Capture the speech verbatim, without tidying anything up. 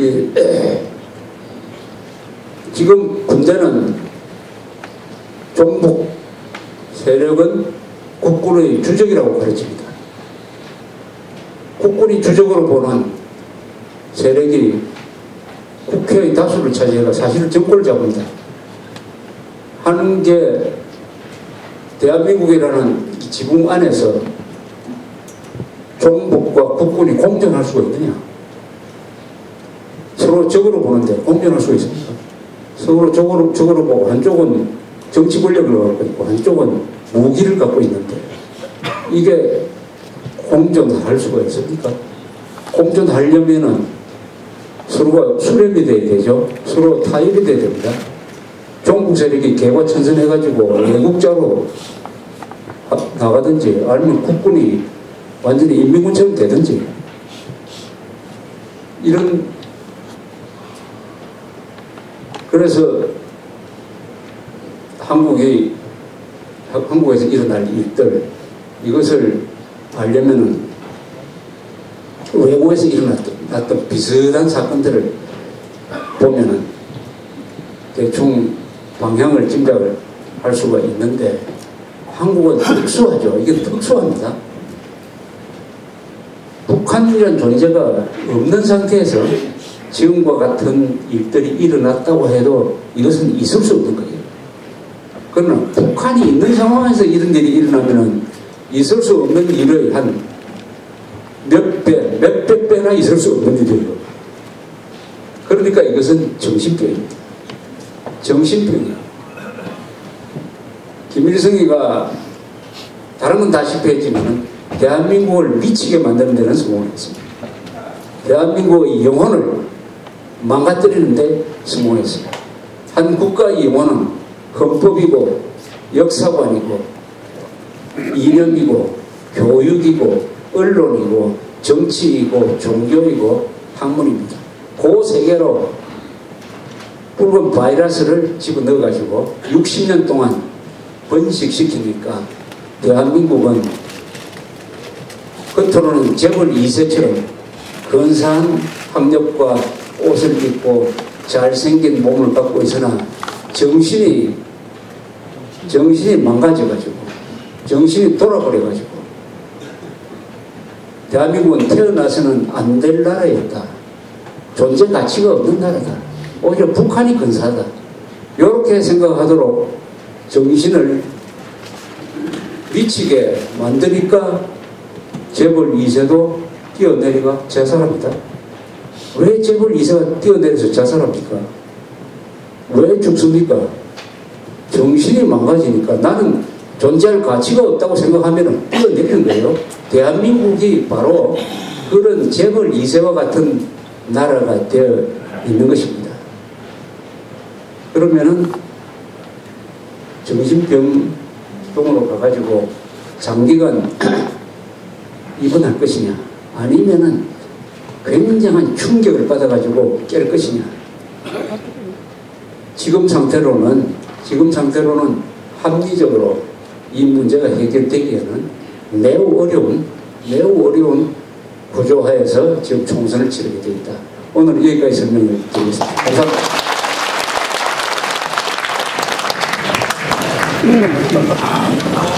이, 에, 지금 군대는 종북 세력은 국군의 주적이라고 가르칩니다. 국군이 주적으로 보는 세력이 국회의 다수를 차지해가 사실은 정권을 잡습니다. 하는 게 대한민국이라는 지붕 안에서 종북과 국군이 공존할 수가 있느냐? 서로 적으로 보는데 공존할 수가 있습니까? 서로 적으로, 적으로 보고 한쪽은 정치 권력을 갖고 있고 한쪽은 무기를 갖고 있는데 이게 공존할 수가 있습니까? 공존하려면은 서로가 수렴이 돼야 되죠. 서로 타협이 돼야 됩니다. 종북 세력이 개과천선해가지고 외국자로 나가든지 아니면 국군이 완전히 인민군처럼 되든지 이런 그래서 한국이 한국에서 일어날 일들 이것을 알려면은 외국에서 일어났던 비슷한 사건들을 보면은 대충 방향을 짐작을 할 수가 있는데 한국은 특수하죠. 이게 특수합니다. 북한이라는 존재가 없는 상태에서 지금과 같은 일들이 일어났다고 해도 이것은 있을 수 없는 거예요. 그러나 북한이 있는 상황에서 이런 일이 일어나면은 있을 수 없는 일의 한 몇 배, 몇백 배나 있을 수 없는 일이에요. 그러니까 이것은 정신병입니다. 정신병이야. 김일성이가 다른 건 다 실패했지만 대한민국을 미치게 만드는 데는 성공을 했습니다. 대한민국의 영혼을 망가뜨리는 데 성공했습니다. 한 국가의 영혼은 헌법이고 역사관이고 이념이고 교육이고 언론이고 정치이고 종교이고 학문입니다. 그 세 개로 붉은 바이러스를 집어넣어 가지고 육십 년 동안 번식시키니까 대한민국은 겉으로는 재벌 이 세처럼 근사한 학력과 옷을 입고 잘생긴 몸을 갖고 있으나 정신이 정신이 망가져가지고 정신이 돌아버려가지고 대한민국은 태어나서는 안 될 나라였다. 존재 가치가 없는 나라다. 오히려 북한이 근사하다. 이렇게 생각하도록 정신을 미치게 만드니까 재벌 이 세도 뛰어내리가 자살합니다. 왜 재벌 이 세가 뛰어내려서 자살합니까? 왜 죽습니까? 정신이 망가지니까 나는 존재할 가치가 없다고 생각하면 뛰어내리는 거예요. 대한민국이 바로 그런 재벌 이 세와 같은 나라가 되어 있는 것입니다. 그러면은 정신병동으로 가가지고 장기간 입원할 것이냐 아니면은 굉장한 충격을 받아가지고 깰 것이냐. 지금 상태로는 지금 상태로는 합리적으로 이 문제가 해결되기에는 매우 어려운 매우 어려운 구조하에서 지금 총선을 치르게 되어 있다. 오늘 여기까지 설명을 드리겠습니다. 감사합니다.